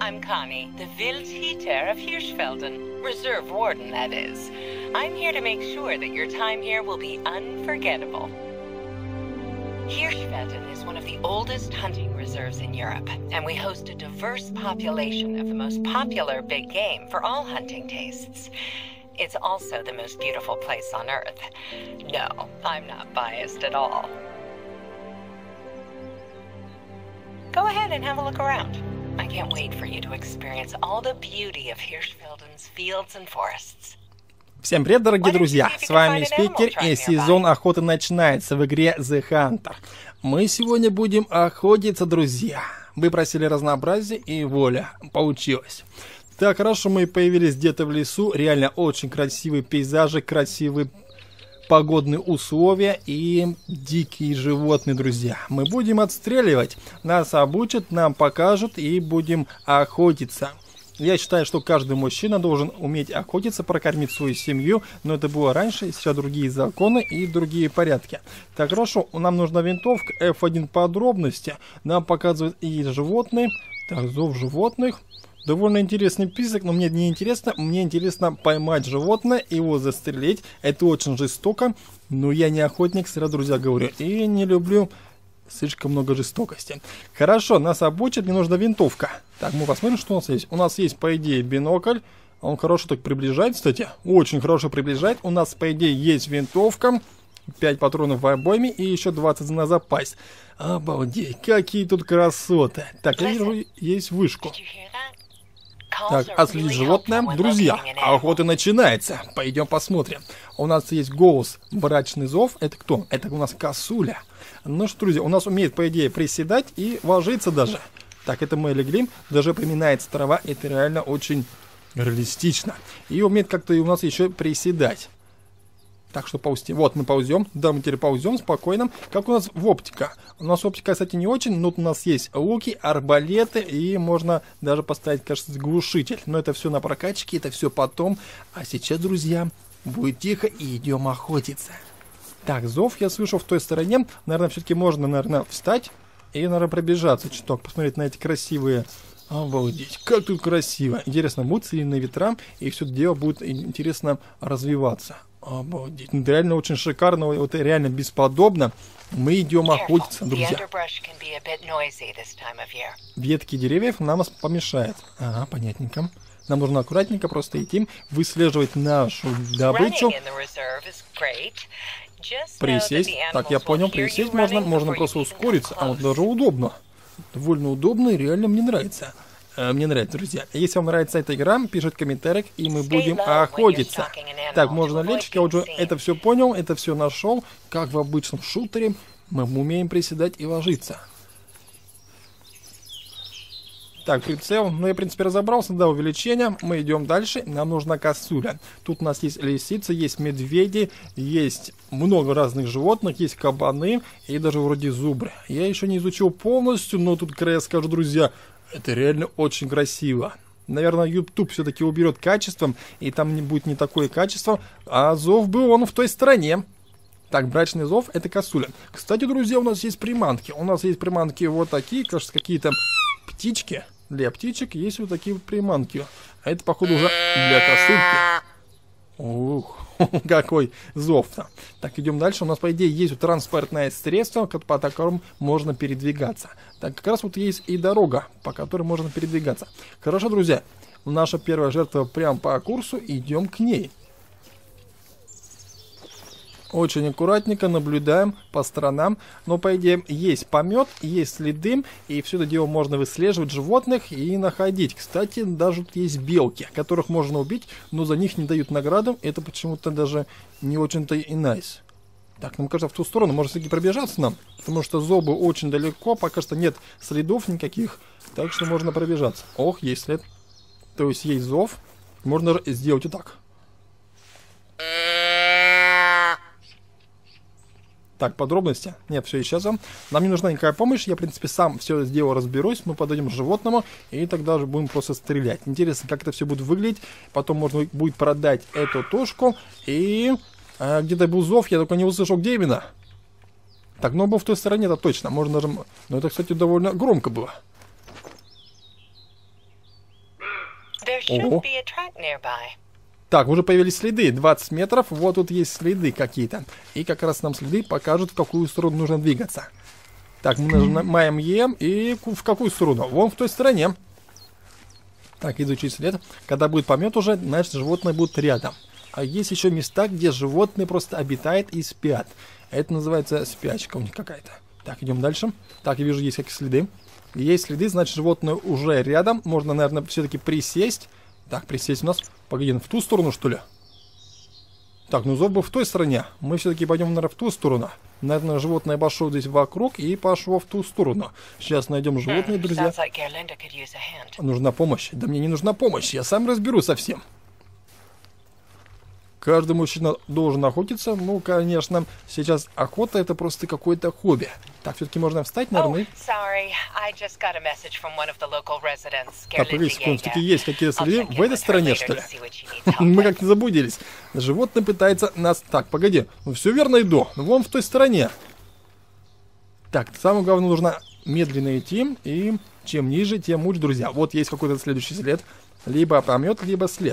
I'm Connie, the Wildhüter of Hirschfelden. Reserve warden, that is. I'm here to make sure that your time here will be unforgettable. Hirschfelden is one of the oldest hunting reserves in Europe, and we host a diverse population of the most popular big game for all hunting tastes. It's also the most beautiful place on Earth. No, I'm not biased at all. Go ahead and have a look around. I can't wait for you to experience all the beauty of Hirschfelden's fields and forests. Всем привет, дорогие друзья! С вами Спикер, и сезон охоты начинается в игре The Hunter. Мы сегодня будем охотиться, друзья. Вы просили разнообразие, и воля, получилось. Так, хорошо, мы появились где-то в лесу. Реально очень красивые пейзажи, красивые погодные условия и дикие животные, друзья. Мы будем отстреливать. Нас обучат, нам покажут и будем охотиться. Я считаю, что каждый мужчина должен уметь охотиться, прокормить свою семью, но это было раньше, сейчас другие законы и другие порядки. Так, хорошо, нам нужна винтовка, F1 подробности, нам показывают и животные, так, зов животных. Довольно интересный список, но мне не интересно, мне интересно поймать животное, его застрелить, это очень жестоко, но я не охотник, сразу, друзья, говорю, и не люблю слишком много жестокости. Хорошо, нас обучат, мне нужна винтовка. Так, мы посмотрим, что у нас есть. У нас есть, по идее, бинокль. Он хорошо так приближает, кстати. Очень хорошо приближает. У нас, по идее, есть винтовка. 5 патронов в обойме и еще 20 на запас. Обалдеть, какие тут красоты. Так, я вижу, есть вышку. Так, отследить животное. Друзья, охота начинается. Пойдем посмотрим. У нас есть голос, брачный зов. Это кто? Это у нас косуля. Ну что, друзья, у нас умеет, по идее, приседать и ложиться даже. Так, это мы легли. Даже приминается трава. Это реально очень реалистично. И умеет как-то и у нас еще приседать. Так что ползти. Вот мы ползем. Да, мы теперь ползем спокойно. Как у нас в оптика? У нас оптика, кстати, не очень. Но у нас есть луки, арбалеты. И можно даже поставить, кажется, глушитель. Но это все на прокачке. Это все потом. А сейчас, друзья, будет тихо и идем охотиться. Так, зов я слышу в той стороне. Наверное, все-таки можно, наверное, встать. И, наверное, пробежаться чуток. Посмотреть на эти красивые... Обалдеть, как тут красиво. Интересно, будет ли на ветрам. И все это дело будет интересно развиваться. Обалдеть. Это реально очень шикарно, вот реально бесподобно. Мы идем охотиться, друзья. Ветки деревьев нам помешают. Ага, понятненько. Нам нужно аккуратненько просто идти, выслеживать нашу добычу. Присесть. Так, я понял, присесть можно просто ускориться. А вот даже удобно. Довольно удобно и реально мне нравится. Мне нравится, друзья. Если вам нравится эта игра, пишите в комментариях, и мы будем охотиться. Так, можно лечь, я уже это все понял, это все нашел. Как в обычном шутере, мы умеем приседать и ложиться. Так, прицел. Ну, я, в принципе, разобрался, да, увеличение. Мы идем дальше. Нам нужна косуля. Тут у нас есть лисицы, есть медведи, есть много разных животных, есть кабаны и даже вроде зубры. Я еще не изучил полностью, но тут, я скажу, друзья, это реально очень красиво. Наверное, YouTube все-таки уберет качеством, и там не будет не такое качество, а зов был он в той стороне. Так, брачный зов — это косуля. Кстати, друзья, у нас есть приманки. У нас есть приманки вот такие, кажется, какие-то птички. Для птичек есть вот такие вот приманки. А это, походу, уже для косульки. Ух, какой зов-то. Так, идем дальше. У нас, по идее, есть вот транспортное средство, по которому можно передвигаться. Так, как раз вот есть и дорога, по которой можно передвигаться. Хорошо, друзья. Наша первая жертва прям по курсу. Идем к ней. Очень аккуратненько наблюдаем по сторонам. Но, по идее, есть помет, есть следы. И все это дело можно выслеживать животных и находить. Кстати, даже тут есть белки, которых можно убить, но за них не дают награду. Это почему-то даже не очень-то и найс. Так, нам кажется, в ту сторону можно все-таки пробежаться нам. Потому что зобы очень далеко. Пока что нет следов никаких. Так что можно пробежаться. Ох, есть след. То есть есть зов. Можно сделать вот так. Так, подробности. Нет, все исчезло. Нам не нужна никакая помощь. Я, в принципе, сам все сделал, разберусь. Мы подойдем к животному и тогда уже будем просто стрелять. Интересно, как это все будет выглядеть. Потом можно будет продать эту тушку. И где-то был зов, я только не услышал, где именно. Так, но был в той стороне, это точно. Можно даже... Но это, кстати, довольно громко было. Ого. Так, уже появились следы. 20 метров. Вот тут есть следы какие-то. И как раз нам следы покажут, в какую сторону нужно двигаться. Так, мы нажимаем Е. И в какую сторону? Вон в той стороне. Так, изучить след. Когда будет помет уже, значит, животные будут рядом. А есть еще места, где животные просто обитают и спят. Это называется спячка у них какая-то. Так, идем дальше. Так, я вижу, есть какие следы. Есть следы, значит, животные уже рядом. Можно, наверное, все-таки присесть. Так, присесть у нас. Погоди, в ту сторону, что ли? Так, ну зов был в той стороне. Мы все-таки пойдем, наверное, в ту сторону. Наверное, животное обошло здесь вокруг и пошло в ту сторону. Сейчас найдем животные, друзья. Нужна помощь. Да мне не нужна помощь. Я сам разберусь со всем. Каждый мужчина должен охотиться. Ну, конечно, сейчас охота — это просто какое-то хобби. Так, все-таки можно встать, наверное. Так, погоди секунду, все-таки есть какие-то следы в этой стороне, что ли? Мы как-то заблудились. Животное пытается нас... Так, погоди, ну все верно иду. Вон в той стороне. Так, самое главное, нужно медленно идти. И чем ниже, тем лучше, друзья. Вот есть какой-то следующий след. Либо помет, либо след.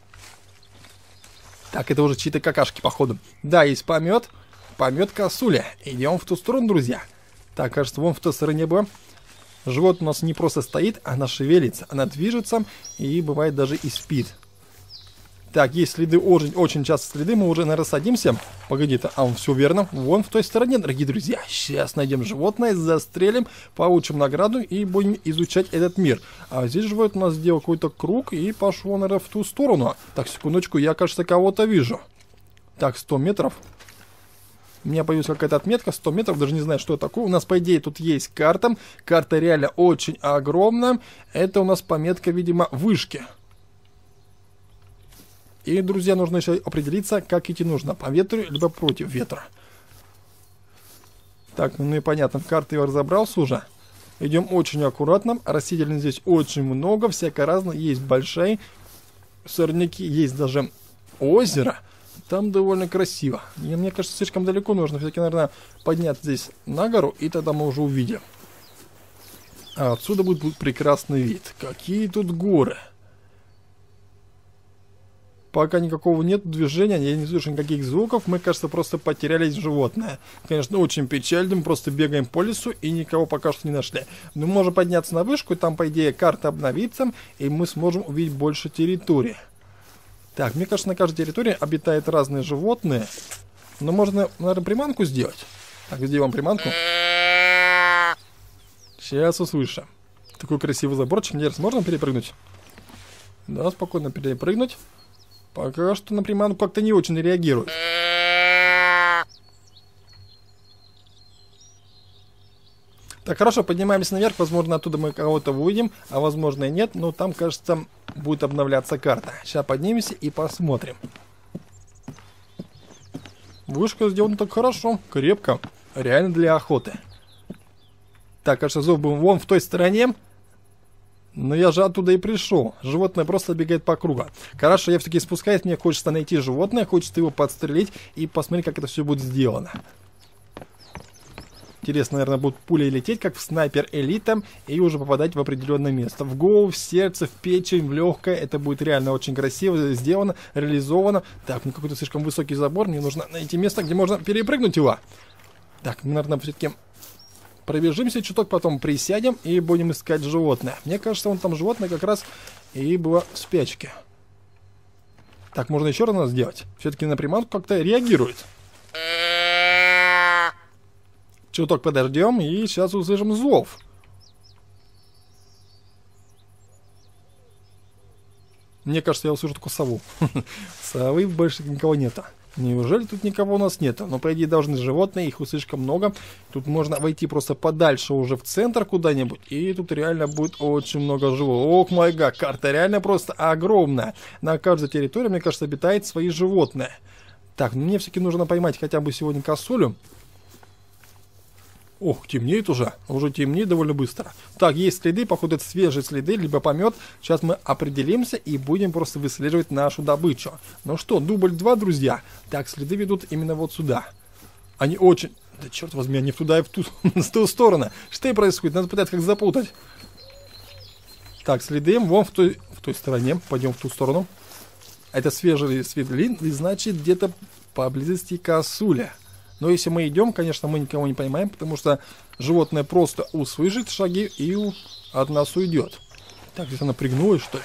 Так, это уже чьи-то какашки, походу. Да, есть помет. Помет косуля. Идем в ту сторону, друзья. Так, кажется, вон в той стороне было. Животное у нас не просто стоит, она шевелится. Она движется и бывает даже и спит. Так, есть следы, очень часто следы. Мы уже, наверное, садимся. Погоди-то, все верно. Вон в той стороне, дорогие друзья. Сейчас найдем животное, застрелим, получим награду и будем изучать этот мир. А здесь животное у нас сделал какой-то круг и пошло, наверное, в ту сторону. Так, секундочку, я, кажется, кого-то вижу. Так, 100 метров. У меня появилась какая-то отметка, 100 метров, даже не знаю, что это такое. У нас, по идее, тут есть карта. Карта реально очень огромная. Это у нас пометка, видимо, вышки. И, друзья, нужно еще определиться, как идти нужно. По ветру, либо против ветра. Так, ну и понятно, карты я разобрался уже. Идем очень аккуратно. Растительности здесь очень много, всякое разное. Есть большие сорняки, есть даже озеро. Там довольно красиво. И мне кажется, слишком далеко нужно. Все-таки, наверное, подняться здесь на гору, и тогда мы уже увидим. А отсюда будет прекрасный вид. Какие тут горы. Пока никакого нет движения, я не слышу никаких звуков. Мы, кажется, просто потерялись животное. Конечно, очень печально. Мы просто бегаем по лесу и никого пока что не нашли. Но мы можем подняться на вышку, и там, по идее, карта обновится, и мы сможем увидеть больше территории. Так, мне кажется, на каждой территории обитают разные животные. Но можно, наверное, приманку сделать. Так, сделаем приманку. Сейчас услышим. Такой красивый заборчик. Интересно, можно перепрыгнуть? Да, спокойно перепрыгнуть. Пока что на приманку как-то не очень реагирует. Так, хорошо, поднимаемся наверх. Возможно, оттуда мы кого-то выйдем, а возможно и нет. Но там, кажется, будет обновляться карта. Сейчас поднимемся и посмотрим. Вышка сделана так хорошо, крепко. Реально для охоты. Так, кажется, зов был вон в той стороне. Но я же оттуда и пришел. Животное просто бегает по кругу. Хорошо, я все-таки спускаюсь, мне хочется найти животное, хочется его подстрелить и посмотреть, как это все будет сделано. Интересно, наверное, будут пули лететь, как в Снайпер Элитом, и уже попадать в определенное место. В голову, в сердце, в печень, в легкое. Это будет реально очень красиво сделано, реализовано. Так, ну какой-то слишком высокий забор. Мне нужно найти место, где можно перепрыгнуть его. Так, мы, наверное, все-таки пробежимся чуток, потом присядем и будем искать животное. Мне кажется, вон там животное как раз и было в спячке. Так, можно еще раз нас сделать. Все-таки на приманку как-то реагирует. Чуток подождем и сейчас услышим зов. Мне кажется, я услышу только сову. Совы больше никого нету. Неужели тут никого у нас нету? Но, по идее, должны животные, их слишком много. Тут можно войти просто подальше уже в центр куда-нибудь. И тут реально будет очень много животных. Ох, май гад, карта реально просто огромная. На каждой территории, мне кажется, обитает свои животные. Так, ну мне все-таки нужно поймать хотя бы сегодня косулю. Ох, темнеет уже. Уже темнеет довольно быстро. Так, есть следы, походу это свежие следы, либо помет. Сейчас мы определимся и будем просто выслеживать нашу добычу. Ну что, дубль 2, друзья. Так, следы ведут именно вот сюда. Они очень... Да черт возьми, они туда и в ту сторону. Что и происходит? Надо пытаться как запутать. Так, следы вон в в той стороне. Пойдем в ту сторону. Это свежий сведлин, и значит где-то поблизости косуля. Но если мы идем, конечно, мы никого не поймаем, потому что животное просто услышит шаги и от нас уйдет. Так, здесь она пригнулась, что ли?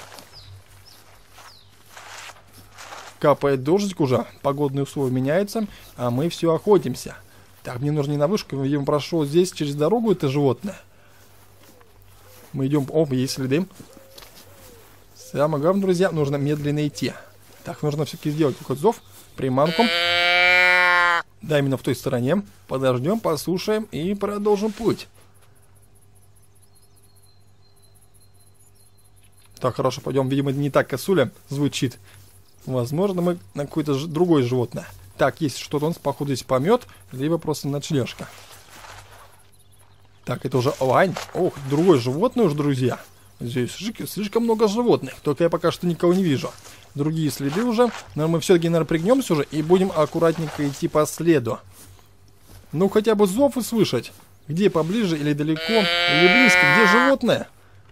Капает дождик уже, погодные условия меняются, а мы все охотимся. Так, мне нужно не на вышку, видимо, прошел здесь через дорогу это животное. Мы идем... Оп, есть следы. Самое главное, друзья, нужно медленно идти. Так, нужно все-таки сделать какой-то зов, приманку. Да, именно в той стороне. Подождем, послушаем и продолжим путь. Так, хорошо, пойдем. Видимо, не так косуля звучит. Возможно, мы на какое-то другое животное. Так, есть что-то, он, походу, здесь помет, либо просто ночлежка. Так, это уже лань. Ох, другое животное уже, друзья. Здесь слишком много животных, только я пока что никого не вижу. Другие следы уже, но мы все-таки, наверное, пригнемся уже и будем аккуратненько идти по следу. Ну, хотя бы зов услышать. Где поближе или далеко, или близко, где животное?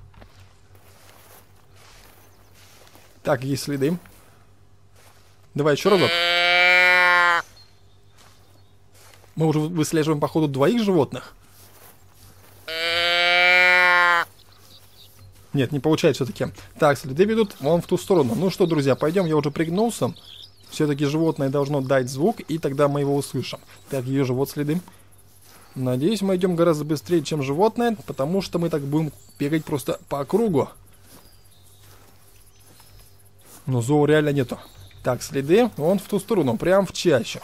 Так, есть следы. Давай еще разок. Мы уже выслеживаем, походу, двоих животных. Нет, не получается все-таки. Так, следы ведут вон в ту сторону. Ну что, друзья, пойдем, я уже пригнулся. Все-таки животное должно дать звук, и тогда мы его услышим. Так, вижу, вот следы. Надеюсь, мы идем гораздо быстрее, чем животное, потому что мы так будем бегать просто по кругу. Но зова реально нету. Так, следы вон в ту сторону, прям в чащу.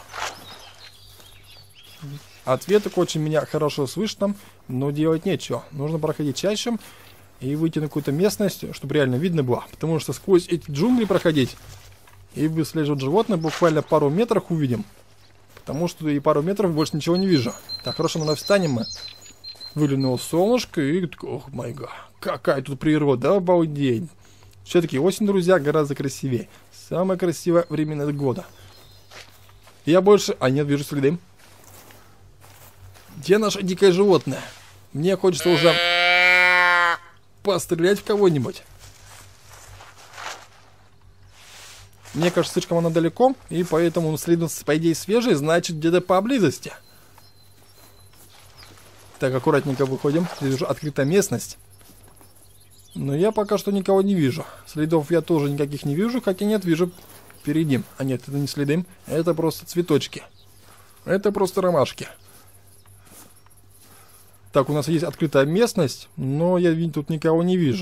От веток очень меня хорошо слышно, но делать нечего. Нужно проходить чаще и выйти на какую-то местность, чтобы реально видно было. Потому что сквозь эти джунгли проходить и выслеживать животное буквально пару метров увидим. Потому что и пару метров больше ничего не вижу. Так, хорошо, мы встанем мы. Выглянуло солнышко и... Ох, май гад. Какая тут природа, обалдеть. Все-таки осень, друзья, гораздо красивее. Самое красивое время года. Я больше... А, нет, вижу следы. Где наше дикое животное? Мне хочется уже пострелять в кого-нибудь. Мне кажется, слишком оно далеко, и поэтому следы, по идее, свежие, значит, где-то поблизости. Так, аккуратненько выходим. Здесь уже открытая местность. Но я пока что никого не вижу. Следов я тоже никаких не вижу, хотя нет, вижу впереди. А нет, это не следы, это просто цветочки. Это просто ромашки. Так, у нас есть открытая местность, но я тут никого не вижу.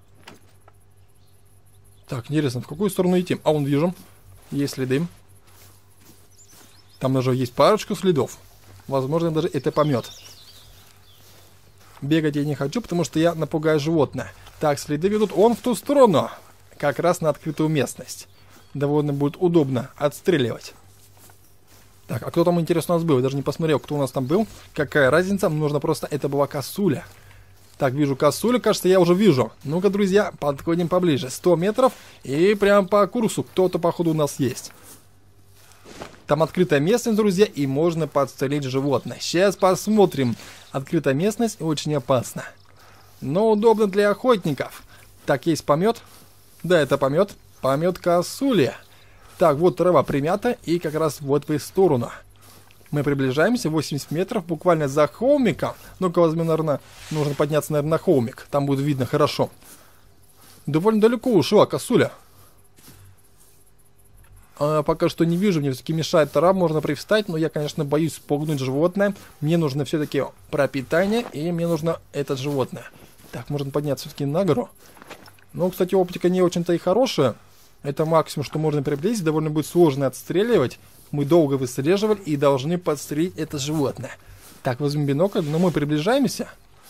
Так, интересно, в какую сторону идти? А, вон вижу. Есть следы. Там даже есть парочку следов. Возможно, даже это помет. Бегать я не хочу, потому что я напугаю животное. Так, следы ведут он в ту сторону. Как раз на открытую местность. Довольно будет удобно отстреливать. Так, а кто там, интересно, у нас был? Я даже не посмотрел, кто у нас там был. Какая разница? Нужно просто... Это была косуля. Так, вижу косулю, кажется, я уже вижу. Ну-ка, друзья, подходим поближе. 100 метров и прям по курсу кто-то, походу, у нас есть. Там открытая местность, друзья, и можно подстрелить животное. Сейчас посмотрим. Открытая местность очень опасна. Но удобно для охотников. Так, есть помет. Да, это помет. Помет косули. Так, вот трава примята, и как раз вот в их сторону. Мы приближаемся, 80 метров, буквально за холмиком. Ну-ка, возьмем, наверное, нужно подняться, наверное, на холмик. Там будет видно хорошо. Довольно далеко ушла косуля. Пока что не вижу, мне все-таки мешает трава, можно привстать, но я, конечно, боюсь спугнуть животное. Мне нужно все-таки пропитание, и мне нужно это животное. Так, можно подняться все-таки на гору. Ну, кстати, оптика не очень-то и хорошая. Это максимум, что можно приблизить. Довольно будет сложно отстреливать. Мы долго выслеживали и должны подстрелить это животное. Так, возьмем бинокль, но мы приближаемся.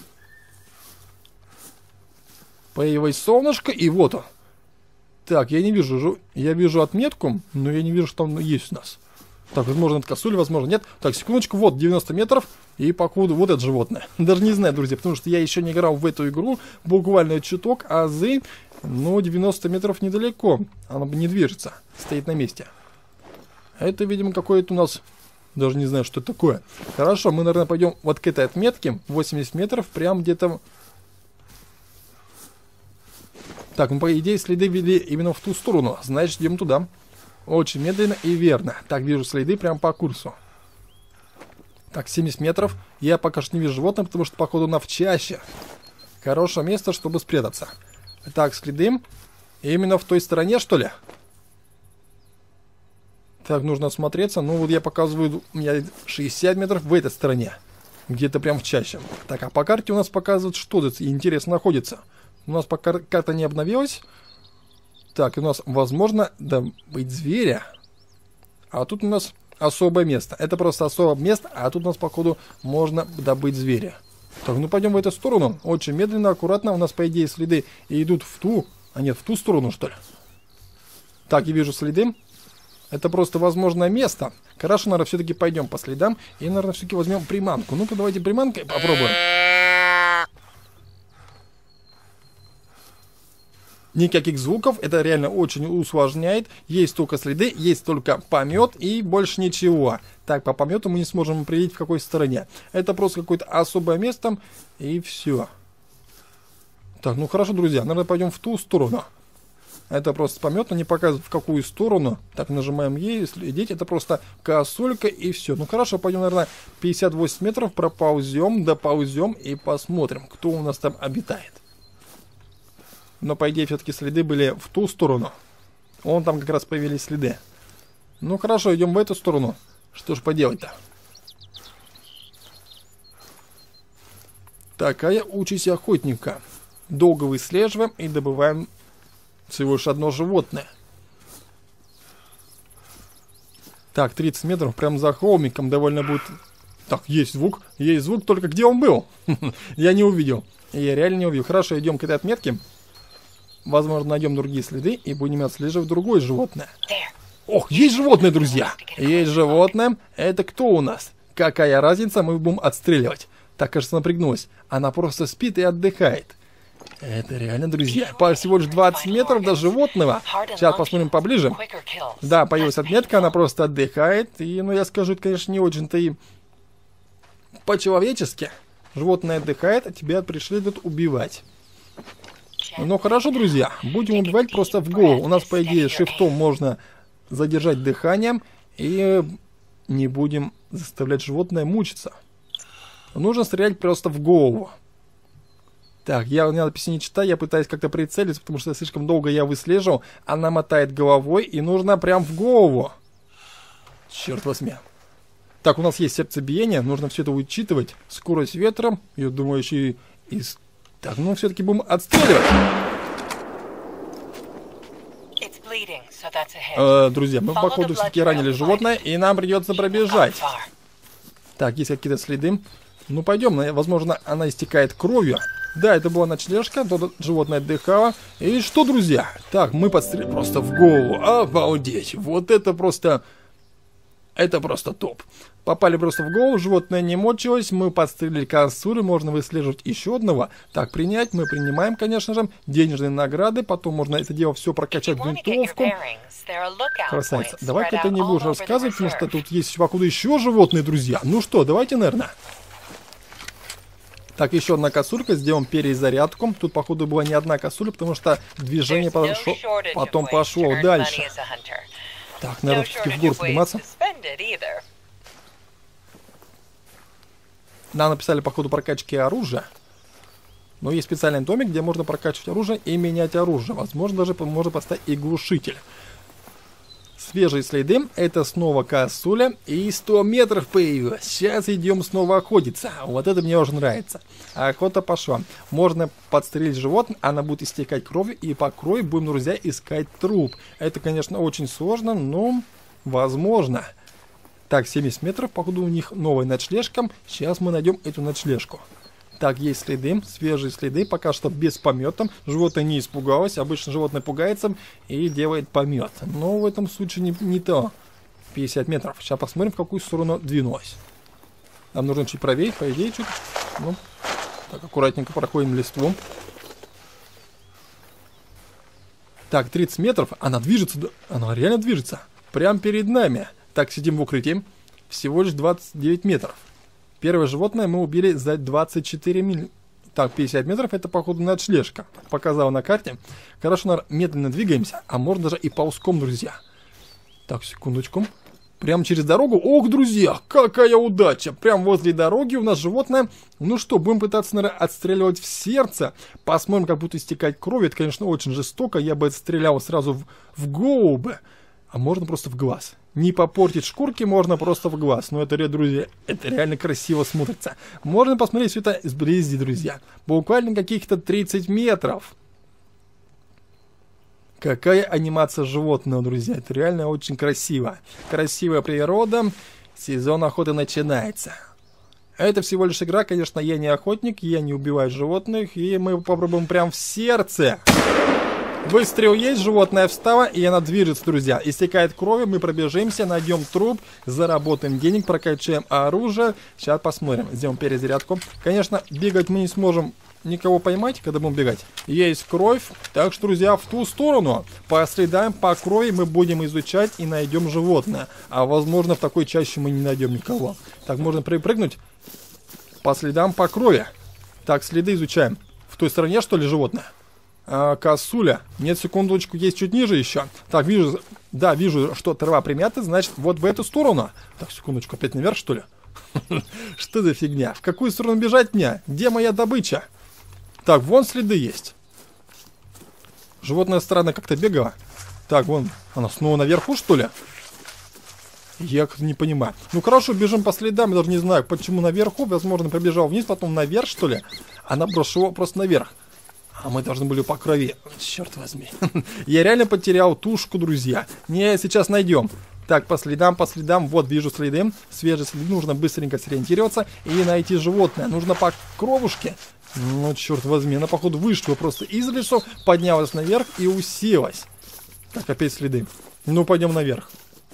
Появилось солнышко, и вот он. Так, я не вижу. Я вижу отметку, но я не вижу, что там есть у нас. Так, возможно, это косуля, возможно, нет. Так, секундочку, вот 90 метров. И походу вот это животное. Даже не знаю, друзья, потому что я еще не играл в эту игру. Буквально чуток, азы. Но 90 метров недалеко. Она не движется. Стоит на месте. Это, видимо, какое-то у нас... Даже не знаю, что это такое. Хорошо, мы, наверное, пойдем вот к этой отметке. 80 метров, прям где-то... Так, ну, по идее, следы вели именно в ту сторону. Значит, идем туда. Очень медленно и верно. Так, вижу следы прямо по курсу. Так, 70 метров. Я пока что не вижу животных, потому что, походу, она в чаще. Хорошее место, чтобы спрятаться. Так, следы. Именно в той стороне, что ли? Так, нужно осмотреться. Ну, вот я показываю, у меня 60 метров в этой стороне. Где-то прям в чаще. Так, а по карте у нас показывают, что тут интересно находится. У нас пока карта не обновилась. Так, у нас, возможно, добыть зверя. А тут у нас особое место. Это просто особое место, а тут у нас, походу, можно добыть зверя. Так, ну пойдем в эту сторону. Очень медленно, аккуратно. У нас, по идее, следы идут в ту... А нет, в ту сторону, что ли? Так, я вижу следы. Это просто возможное место. Хорошо, наверное, все-таки пойдем по следам. И, наверное, все-таки возьмем приманку. Ну-ка, давайте приманкой попробуем. Никаких звуков, это реально очень усложняет. Есть только следы, есть только помет и больше ничего. Так, по помету мы не сможем определить, в какой стороне. Это просто какое-то особое место, и все. Так, ну хорошо, друзья, наверное, пойдем в ту сторону. Это просто помет, но не показывает, в какую сторону. Так, нажимаем Е, следить, это просто косулька, и все. Ну хорошо, пойдем, наверное, 58 метров, проползем, доползем и посмотрим, кто у нас там обитает. Но, по идее, все-таки следы были в ту сторону. Вон там как раз появились следы. Ну, хорошо, идем в эту сторону. Что ж поделать-то? Такая участь охотника. Долго выслеживаем и добываем всего лишь одно животное. Так, 30 метров, прям за холмиком довольно будет... Так, есть звук, только где он был? Я не увидел. Я реально не увидел. Хорошо, идем к этой отметке. Возможно, найдем другие следы и будем отслеживать другое животное. Ох, есть животное, друзья! Есть животное. Это кто у нас? Какая разница, мы будем отстреливать. Так, кажется, напрягнулась. Она просто спит и отдыхает. Это реально, друзья. Всего лишь 20 метров до животного. Сейчас посмотрим поближе. Да, появилась отметка, она просто отдыхает. И, ну, я скажу, это, конечно, не очень-то и по-человечески. Животное отдыхает, а тебя пришли тут убивать. Ну хорошо, друзья, будем убивать просто в голову. У нас, по идее, шифтом можно задержать дыханием и не будем заставлять животное мучиться. Нужно стрелять просто в голову. Так, я надписи не читаю, я пытаюсь как-то прицелиться, потому что слишком долго я выслеживал. Она мотает головой, и нужно прям в голову. Черт возьми. Так, у нас есть сердцебиение, нужно все это учитывать. Скорость ветра, я думаю, еще и... Так, ну все-таки будем отстреливать. Друзья, мы, походу, все-таки ранили животное, и нам придется пробежать. Так, есть какие-то следы. Ну, пойдем, возможно, она истекает кровью. Да, это была ночлежка, то животное отдыхало. И что, друзья? Так, мы подстрелили просто в голову. Обалдеть, вот это просто... Это просто топ. Попали просто в голову, животное не мочилось, мы подстрелили косулю, можно выслеживать еще одного. Так, принять, мы принимаем, конечно же, денежные награды, потом можно это дело все прокачать в винтовку. Красавица, давай-ка ты не будешь рассказывать, потому что тут есть, покуда еще животные, друзья. Ну что, давайте, наверное. Так, еще одна косулька, сделаем перезарядку. Тут, походу, была не одна косуля, потому что движение потом пошло дальше. Так, наверное, все-таки в гору подниматься. Нам написали по ходу прокачки оружия. Но есть специальный домик, где можно прокачивать оружие и менять оружие. Возможно, даже можно поставить и глушитель. Свежие следы. Это снова косуля. И 100 метров появилось. Сейчас идем снова охотиться. Вот это мне уже нравится. Охота пошла. Можно подстрелить животное, она будет истекать кровью. И по крови будем, друзья, искать труп. Это, конечно, очень сложно, но возможно. Так, 70 метров. Походу, у них новая ночлежка. Сейчас мы найдем эту ночлежку. Так, есть следы, свежие следы, пока что без помета. Животное не испугалось, обычно животное пугается и делает помет. Но в этом случае не то. 50 метров. Сейчас посмотрим, в какую сторону двинулась. Нам нужно чуть правее, по идее, чуть. Ну, так, аккуратненько проходим листву. Так, 30 метров, она движется, она реально движется. Прямо перед нами. Так, сидим в укрытии. Всего лишь 29 метров. Первое животное мы убили за 24 минуты. Так, 50 метров, это, походу, ночлежка. Показал на карте. Хорошо, медленно двигаемся, а можно даже и ползком, друзья. Так, секундочку. Прямо через дорогу. Ох, друзья, какая удача. Прямо возле дороги у нас животное. Ну что, будем пытаться, наверное, отстреливать в сердце. Посмотрим, как будет истекать кровь. Это, конечно, очень жестоко. Я бы отстрелял сразу в голову бы. А можно просто в глаз. Не попортить шкурки можно просто в глаз. Но это, друзья, это реально красиво смотрится. Можно посмотреть все это сблизи, друзья. Буквально каких-то 30 метров. Какая анимация животного, друзья. Это реально очень красиво. Красивая природа. Сезон охоты начинается. Это всего лишь игра. Конечно, я не охотник. Я не убиваю животных. И мы попробуем прям в сердце. Выстрел есть, животное встало, и она движется, друзья. Истекает кровью, мы пробежимся, найдем труп, заработаем денег, прокачаем оружие. Сейчас посмотрим, сделаем перезарядку. Конечно, бегать мы не сможем никого поймать, когда будем бегать. Есть кровь, так что, друзья, в ту сторону. По следам, по крови мы будем изучать и найдем животное. А возможно, в такой чаще мы не найдем никого. Так, можно припрыгнуть по следам, по крови. Так, следы изучаем. В той стороне, что ли, животное? Косуля. Нет, секундочку, есть чуть ниже еще. Так, вижу, да, вижу, что трава примята, значит, вот в эту сторону. Так, секундочку, опять наверх, что ли? Что за фигня? В какую сторону бежать мне? Где моя добыча? Так, вон следы есть. Животное странно как-то бегало. Так, вон, она снова наверху, что ли? Я как-то не понимаю. Ну, хорошо, бежим по следам, я даже не знаю, почему наверху. Возможно, пробежал вниз, потом наверх, что ли? Она бросила просто наверх. А мы должны были по крови. Черт возьми. Я реально потерял тушку, друзья. Не, сейчас найдем. Так, по следам. Вот, вижу следы. Свежие следы. Нужно быстренько сориентироваться и найти животное. Нужно по кровушке. Ну, черт возьми. Она, походу, вышла просто из лесу, поднялась наверх и уселась. Так, опять следы. Ну, пойдем наверх.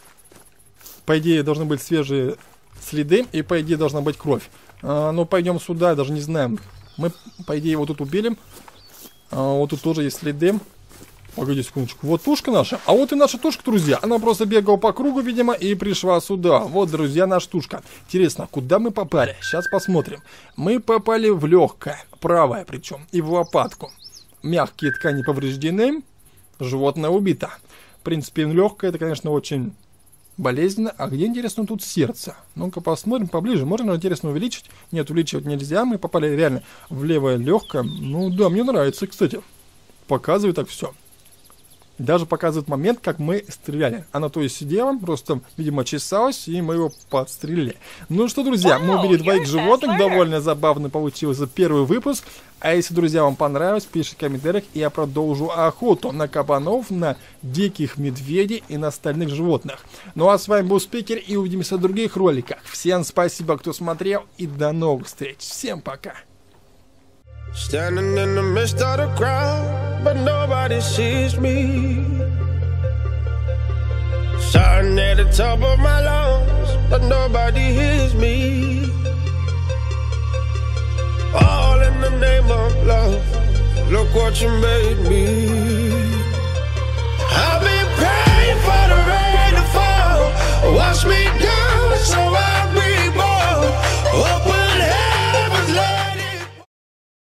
По идее, должны быть свежие следы. И, по идее, должна быть кровь. Ну, пойдем сюда. Даже не знаем. Мы, по идее, вот тут убили. Вот тут тоже есть следы. Погоди секундочку. Вот тушка наша. А вот и наша тушка, друзья. Она просто бегала по кругу, видимо, и пришла сюда. Вот, друзья, наша тушка. Интересно, куда мы попали? Сейчас посмотрим. Мы попали в легкое. Правое причем. И в лопатку. Мягкие ткани повреждены. Животное убито. В принципе, легкое. Это, конечно, очень болезненно. А где, интересно, тут сердце? Ну-ка посмотрим поближе. Можно, интересно, увеличить? Нет, увеличивать нельзя. Мы попали реально в левое легкое. Ну да, мне нравится, кстати. Показывает так все. Даже показывает момент, как мы стреляли. Она то есть сидела, просто, видимо, чесалась, и мы его подстрелили. Ну что, друзья, мы убили двоих животных. Довольно забавно получился первый выпуск. А если, друзья, вам понравилось, пишите в комментариях, и я продолжу охоту на кабанов, на диких медведей и на остальных животных. Ну а с вами был Спикер, и увидимся в других роликах. Всем спасибо, кто смотрел, и до новых встреч. Всем пока. Standing in the midst of the crowd, but nobody sees me. Shouting at the top of my lungs, but nobody hears me. All in the name of love, look what you made me. I've been praying for the rain to fall, wash me down.